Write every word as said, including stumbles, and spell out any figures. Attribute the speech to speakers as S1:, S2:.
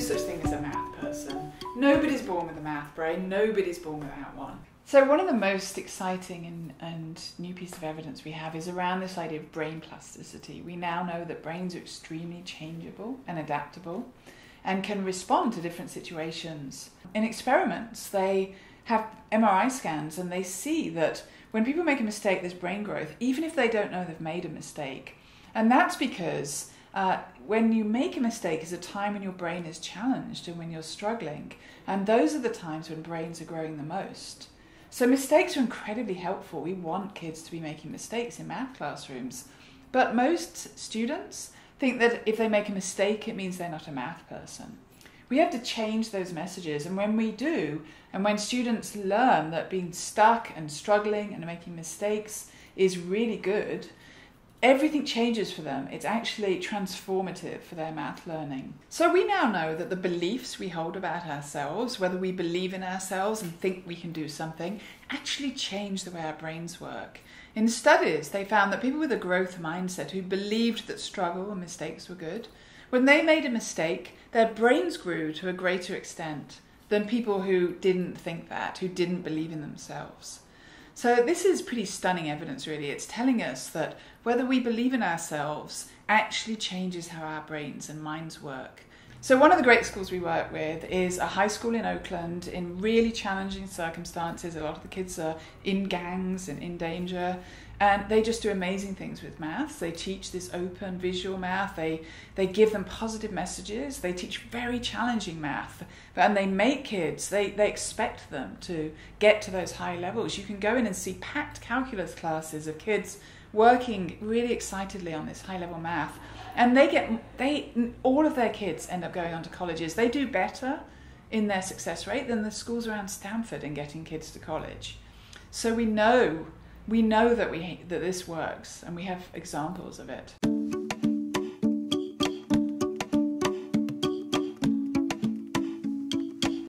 S1: such thing as a math person. Nobody's born with a math brain, nobody's born without one. So one of the most exciting and, and new piece of evidence we have is around this idea of brain plasticity. We now know that brains are extremely changeable and adaptable and can respond to different situations. In experiments, they have M R I scans and they see that when people make a mistake, there's brain growth, even if they don't know they've made a mistake. And that's because uh, when you make a mistake is a time when your brain is challenged and when you're struggling. And those are the times when brains are growing the most. So mistakes are incredibly helpful. We want kids to be making mistakes in math classrooms. But most students think that if they make a mistake, it means they're not a math person. We have to change those messages. And when we do, and when students learn that being stuck and struggling and making mistakes is really good, everything changes for them. It's actually transformative for their math learning. So we now know that the beliefs we hold about ourselves, whether we believe in ourselves and think we can do something, actually change the way our brains work. In studies, they found that people with a growth mindset who believed that struggle and mistakes were good, when they made a mistake, their brains grew to a greater extent than people who didn't think that, who didn't believe in themselves. So this is pretty stunning evidence, really. It's telling us that whether we believe in ourselves actually changes how our brains and minds work. So one of the great schools we work with is a high school in Oakland in really challenging circumstances. A lot of the kids are in gangs and in danger, and they just do amazing things with maths. They teach this open visual math. They, they give them positive messages. They teach very challenging math, and they make kids, they, they expect them to get to those high levels. You can go in and see packed calculus classes of kids working really excitedly on this high level math. And they get, they, all of their kids end up going on to colleges. They do better in their success rate than the schools around Stanford in getting kids to college. So we know, we know that we that this works, and we have examples of it.